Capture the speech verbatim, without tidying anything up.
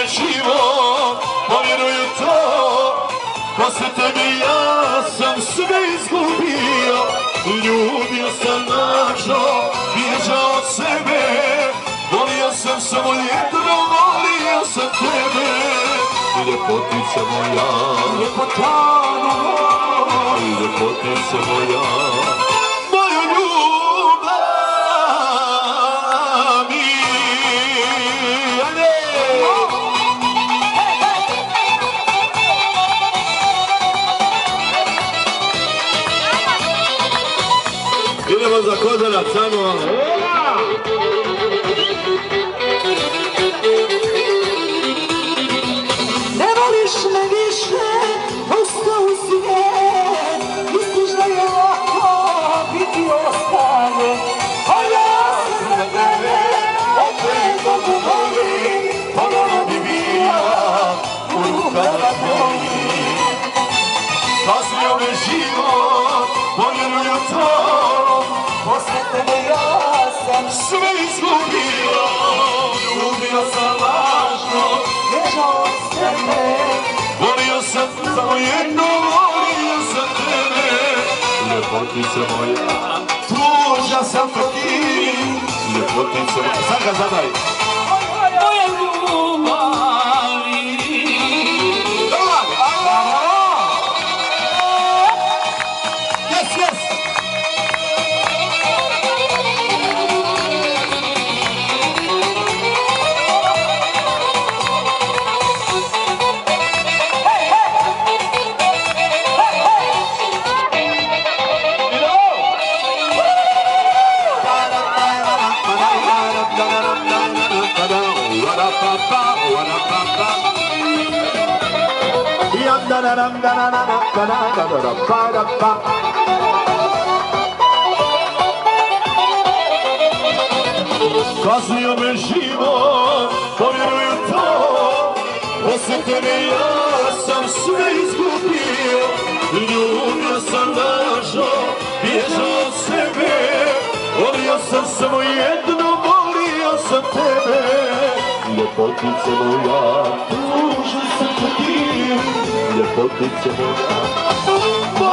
me život, povjeruju to. Posle tebi ja sam sve izgubio, ljubio sam lažno, bježao od sebe. Volio sam samo jedno, volio sam tebe. Ljepotice moja, ljepotano moj, ljepotice moja, moju ljubav mi. Ajde! Idemo za Kozarac, ajmo vam. Ne voliš me više, ustao si je, misliš da je lako biti ostavljen. A ja sam za tebe, opet mogu volim, ponovno bi bio u rukama tvojim. Kasnio me život, povjeruju to. Posle tebe ja sam sve izgubio, ljubio sam lažno, bježao od sebe. volio sam samo jedno, volio sam tebe. Ljepotice moja, tužan sam po ti. Ljepotice moja, sad ga zadaj. Moja ljubavi. Yes, yes. Kasnio me život, povjeruju to. Posle tebe ja sam sve izgubio, ljubio sam lažno, bježao od sebe. Volio sam samo jedno, volio sam tebe. Ljepotice moja, tužan sam po ti. Ljepotice moja,